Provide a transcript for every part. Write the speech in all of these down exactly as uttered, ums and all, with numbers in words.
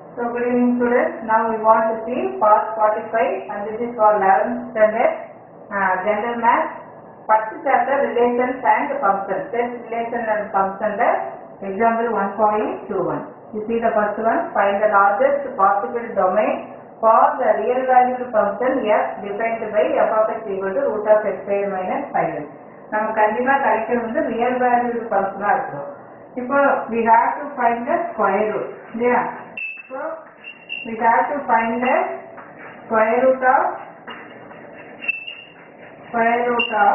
So good evening students. Now we want to see part forty-five and this is for eleventh standard uh, general math. First chapter relations and functions. Test relation and function. Example one point two one. You see the first one. Find the largest possible domain for the real valued function f defined by f of x equal to root of x square minus five x. நம்ம கண்டிப்பா கிடைக்கிறது வந்து real valued function ஆ இருக்கும். இப்போ we have to find the square root. இல்லையா? So we have to find the square root of square root of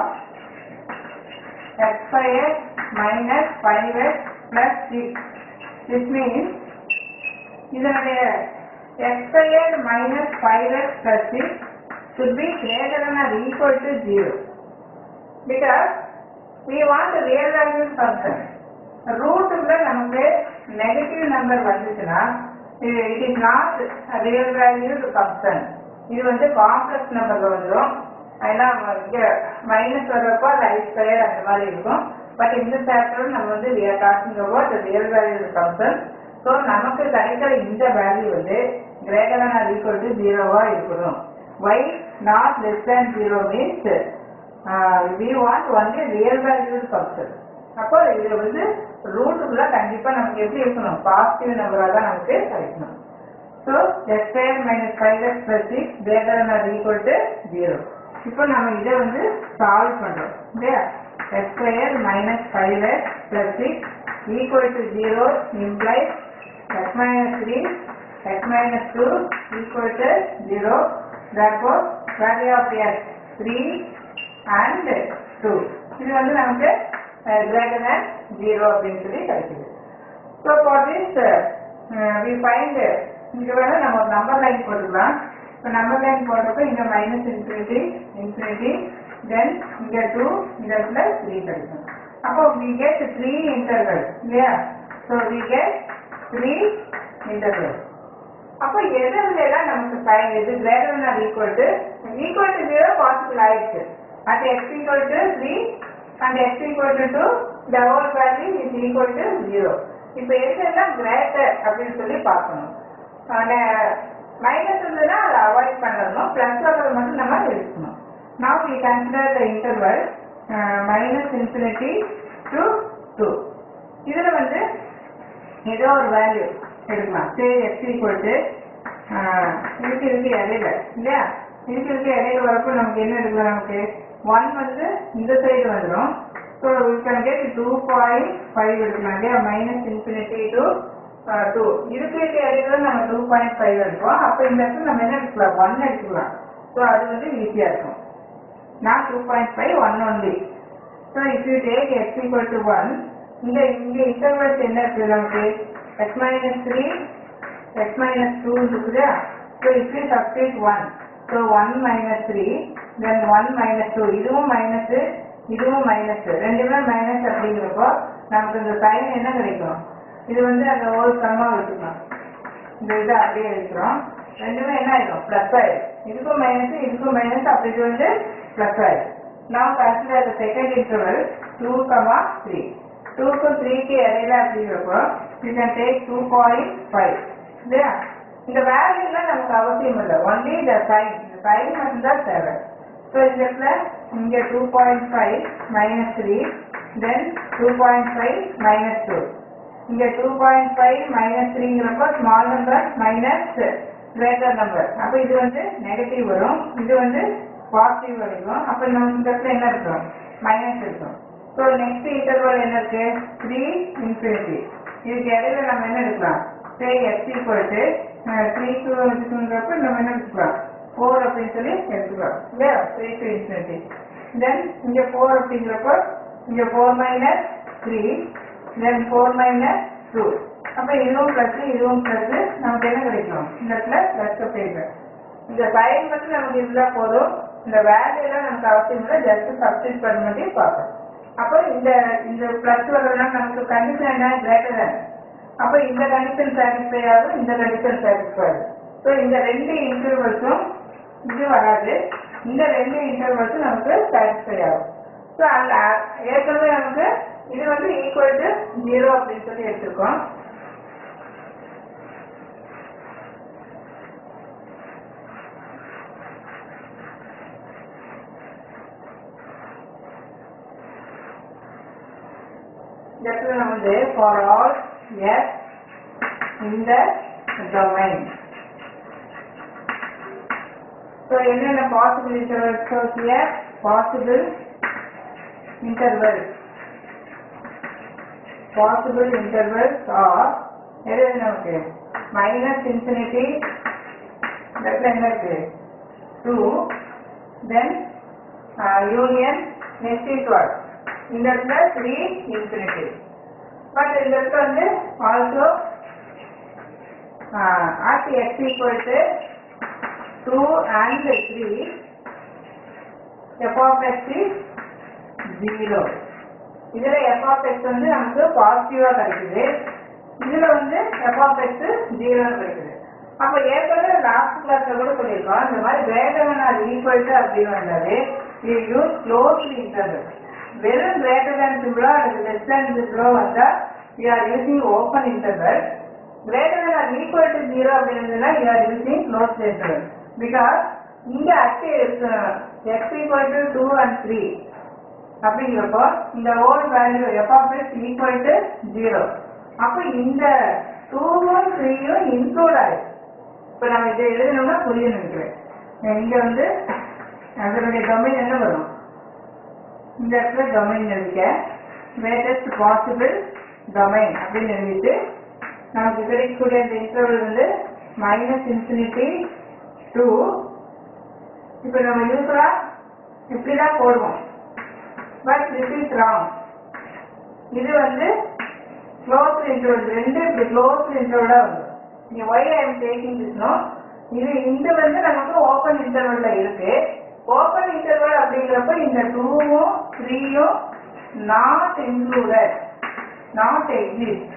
x squared minus five x plus six. This means இதனுடைய x squared minus five x plus six should be greater than or equal to zero because we want a real valued function. Root உள்ள நமக்கு negative number வந்துச்சுன்னா it is not a real valued function. இது வந்து complex number வந்துரும். ஏன்னா இங்க minus வர்றப்போ அது i square அந்த மாதிரி இருக்கும். பட் இந்த சாப்டர் நம்ம வந்து we are talking about the real valued function. So நமக்கு கிடைக்கிற இந்த வேல்யூ வந்து greater than or equal to zero-வா இருக்கணும். y not less than zero means uh, we want only real valued function. அப்போ இது வந்து ரூட்டுக்குள்ள கண்டிப்பா நமக்கு எப்படி இருக்கணும், பாசிட்டிவ் நம்பரா தான் நமக்கு கிடைக்கணும். So x square minus five x plus six greater than equal to zero. இப்போ நம்ம இதை வந்து சால்வ் பண்றோம் இல்லையா. X square minus five x plus six equal to zero implies x minus three x minus two equal to zero. therefore value of x three and two இது வந்து நமக்கு greater than zero அப்படின்னு சொல்லி கிடைக்குது. So for this uh, we find இங்க வேணா நம்ம ஒரு நம்பர் லைன் போட்டுக்கலாம். இப்போ நம்பர் லைன் போட்டப்போ இங்க மைனஸ் இன்ஃபினிட்டி இன்ஃபினிட்டி தென் இங்க டூ இங்க பிளஸ் த்ரீ கிடைக்கும். அப்போ we get three intervals இல்லையா. So we get three intervals. அப்போ எதுலாம் நமக்கு சைன் இது greater than or equal to equal to zero possible ஆயிடுச்சு. at x equal to three and x equal to two the whole value is equal to zero. இப்போ எதெல்லாம் greater அப்படின்னு சொல்லி பார்க்கணும். Minus இருந்ததுன்னா அதை அவாய்ட் பண்ணணும், பிளஸ் வரது மட்டும் நம்ம எடுக்கணும். now we consider the interval uh, minus infinity to two. இதுல வந்து ஏதோ ஒரு வேல்யூ எடுக்கலாம். say x equal to இதுக்கு இதுக்கு இடையில இல்லையா, இதுக்கு இதுக்கு இடையில வரப்போ நமக்கு என்ன எடுக்கலாம், நமக்கு ஒன் வந்து இந்த சைடு வந்துடும். So we can get two point five எடுக்கலாம் இல்லையா, மைனஸ் இன்ஃபினிட்டி டு டூ. இதுக்கு இதுக்கு இடையில நம்ம டூ பாயிண்ட் ஃபைவ் எடுப்போம். அப்போ இந்த இடத்துல நம்ம என்ன எடுக்கலாம், ஒன் எடுத்துக்கலாம். ஸோ அது வந்து ஈஸியாக இருக்கும். நான் two point five one only. So if you take x equal to one, இந்த இங்கே இன்டர்வல்ஸ் என்ன இருக்குது நமக்கு, x minus three x minus two இருக்குதா. So if you substitute one, so one minus three then one minus two, இதுவும் minus இதுவும் minus, ரெண்டுமே minus அப்படிங்கிறப்போ நமக்கு இந்த சைன் என்ன கிடைக்கும், இது வந்து அந்த ஹோல் சம்மா வச்சுக்கலாம். இந்த இதை அப்படியே எடுக்கிறோம், ரெண்டுமே என்ன ஆயிடும், பிளஸ் ஆயிடும். இதுக்கும் மைனஸ் இதுக்கும் மைனஸ், அப்படி இது வந்து பிளஸ் ஆயிடும். நான் consider second interval two comma three, டூக்கும் த்ரீக்கு இடையில அப்படிங்கிறப்போ you can take two point five இல்லையா. இந்த வேல்யூலாம் நமக்கு அவசியம் இல்லை, ஒன்லி இந்த சைன், இந்த சைன் மட்டும்தான் தேவை. ஸோ இந்த இடத்துல இங்கே two point five minus three then two point five minus two, இங்கே டூ பாயிண்ட் ஃபைவ் மைனஸ் த்ரீங்கிறப்போ small number minus greater number, அப்போ இது வந்து நெகட்டிவ் வரும், இது வந்து பாசிட்டிவ் வரைக்கும். அப்போ நமக்கு இந்த இடத்துல என்ன இருக்கும், மைனஸ் இருக்கும். ஸோ நெக்ஸ்ட் இன்டர்வல் என்ன இருக்கு, த்ரீ இன்ஃபினிட்டி. இதுக்கு இடையில நம்ம என்ன எடுக்கலாம், say x equal to three two இருக்குங்கிறப்ப நம்ம என்ன எடுத்துக்கலாம், ஃபோர் அப்படின்னு சொல்லி எடுத்துக்கலாம் இல்லையா, த்ரீ டு இன்ஃபினிட்டி. தென் இங்கே ஃபோர் அப்படிங்கிறப்போ இங்கே four minus three then four minus two, அப்போ இதுவும் ப்ளஸ் இதுவும் ப்ளஸ், நமக்கு என்ன கிடைக்கும், இந்த இடத்துல ப்ளஸ் அப்படிங்க. இந்த சைன் மட்டும் நமக்கு இருந்தால் போதும், இந்த வேல்யூலாம் நமக்கு அவசியம் இல்லை, ஜஸ்ட் சப்ஸ்டிட் பண்ண மட்டும் பார்ப்போம். அப்போ இந்த இந்த ப்ளஸ் வர்றதுனா நமக்கு கண்டிஷன் என்ன, கிரேட்டர் தேன். அப்போ இந்த கண்டிஷன் சாட்டிஸ்ஃபை ஆகும், இந்த கண்டிஷன் சாட்டிஸ்ஃபை ஆகும். ஸோ இந்த ரெண்டு இன்டர்வல்ஸும் இது வராது, இந்த ரெண்டு இன்டர்வல்ஸும் நமக்கு சாட்டிஸ்ஃபை ஆகும். ஸோ அந்த ஏற்கனவே நமக்கு இது வந்து ஈக்குவல் டு ஜீரோ அப்படின்னு சொல்லி எடுத்துருக்கோம். இடத்துல நம்ம வந்து for all s in the domain. So என்னென்ன possible intervals? So here possible intervals possible intervals are எது நமக்கு minus infinity இடத்துல என்ன இருக்கு two, then uh, union next is what இந்த இடத்துல three infinity. But இந்த இடத்துல வந்து also uh, at x equal to two and three f of x is zero. இதுல f of x வந்து நமக்கு பாசிட்டிவா கிடைக்குது, இதுல வந்து f of x zero கிடைக்குது. அப்ப ஏற்கனவே லாஸ்ட் கிளாஸ்ல கூட சொல்லியிருக்கோம், இந்த மாதிரி greater than or equal to அப்படின்னு வந்தாலே we use closed interval. வெறும் கிரேட்டர் than சிம்பிளா அல்லது லெஸ் than சிம்பிளா வந்தா we are using open interval. greater than or equal to zero அப்படின்றதுனா you are using closed interval. Because இங்க அச்சு x equal to two and three அப்படிங்கிறப்போ இந்த whole value f of x equal to zero. அப்ப இந்த two உம் three உம் include ஆயிடும். இப்ப நம்ம இதை எழுதணும்னா புரிய நினைக்கிறேன். இங்க வந்து அதனுடைய டொமைன் என்ன வரும், இந்த இடத்துல டொமைன் எழுதிக்க greatest possible domain அப்படின்னு எழுதிட்டு நமக்கு கிடைக்கக்கூடிய அந்த இன்டர்வல் வந்து மைனஸ் இன்ஃபினிட்டி டூ. இப்போ நம்ம யூஸ்வலா இப்படிதான் போடுவோம், பட் திஸ் இஸ் ராங். இது வந்து க்ளோஸ் இன்டர்வல், ரெண்டு இப்படி க்ளோஸ் இன்டர்வலா வரும். நீ why I am taking this no, இது இந்த வந்து நமக்கு ஓப்பன் இன்டர்வல்ல இருக்கு. ஓப்பன் இன்டர்வல் அப்படிங்கிறப்ப இந்த டூவும் த்ரீயும் நாட் இன்க்ளூடட், நாட் எக்ஸிஸ்ட்.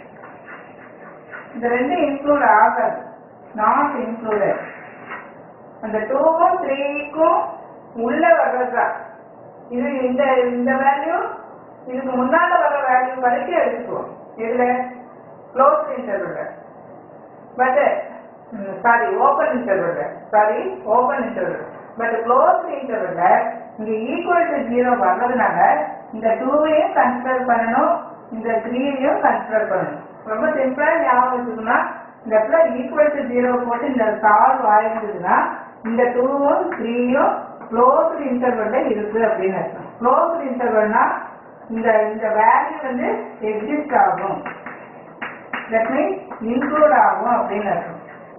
இந்த ரெண்டு இன்க்ளூட் ஆகாது, நாட் இன்க்ளூடட். அந்த டூவும் த்ரீக்கும் உள்ள வர்றதா இது இந்த இந்த வேல்யூ இதுக்கு முன்னால வர்ற வேல்யூ வரைக்கும் எடுத்துக்குவோம். இதுல க்ளோஸ் இன்டர்வல்ல, பட் சாரி ஓப்பன் இன்டர்வல்ல, sorry open interval. But close இன்டர்வல்ல இங்க ஈக்குவல் டு ஜீரோ வர்றதுனால இந்த டூவையும் கன்சிடர் பண்ணணும், இந்த த்ரீயையும் கன்சிடர் பண்ணணும். ரொம்ப சிம்பிளா ஞாபகம் வச்சுக்கணும்னா இந்த இடத்துல ஈக்குவல் டு ஜீரோ போட்டு இந்த சால்வ் ஆயிருந்ததுன்னா இந்த டூவும் த்ரீயும் க்ளோஸ்டு இன்டர்வல்ல இருக்கு அப்படின்னு அர்த்தம். க்ளோஸ்டு இன்டர்வல்னா இந்த இந்த வேல்யூ வந்து எக்ஸிஸ்ட் ஆகும், தட் மீன்ஸ் இன்க்ளூட் ஆகும் அப்படின்னு அர்த்தம்.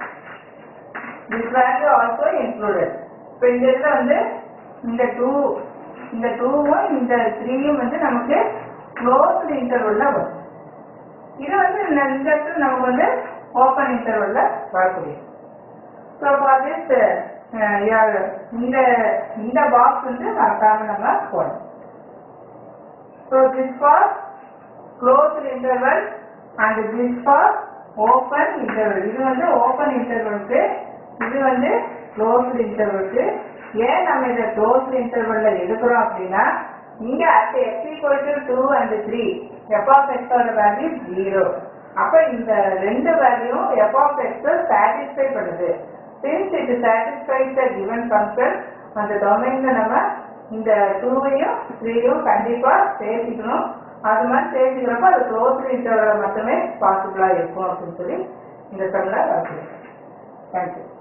This value also included. இப்போ இந்த இடத்துல வந்து இந்த டூ இந்த டூவும் இந்த த்ரீயும் வந்து நமக்கு க்ளோஸ்டு இன்டர்வல்ல வரும். இது வந்து இந்த இடத்துல நமக்கு வந்து ஓப்பன் இன்டர்வல்ல வரக்கூடிய. ஸோ ஃபார் திஸ் இந்த இந்த பாக்ஸ் வந்து மறக்காம நம்ம போடணும். So this for closed interval and this for open interval. இது வந்து ஓப்பன் இன்டர்வலுக்கு, இது வந்து க்ளோஸ்டு இன்டர்வலுக்கு. ஏன் நம்ம இதை க்ளோஸ்டு இன்டர்வல்ல எடுக்கிறோம் அப்படின்னா இங்க at x equal to two and three f of x ஓட வேல்யூ ஜீரோ. அப்ப இந்த ரெண்டு வேல்யூ f of x சாட்டிஸ்ஃபை பண்ணுது. since it satisfies the given function, அந்த டொமைன்ல நம்ம இந்த டூவையும் த்ரீயும் கண்டிப்பா சேர்த்துக்கணும். அது மாதிரி சேர்த்துக்கிறப்ப அது க்ளோஸ்டு இன்டர்வல் மட்டுமே பாசிபிளா இருக்கும் அப்படின்னு சொல்லி இந்த சம்ல பார்க்கிறேன். தேங்க்யூ.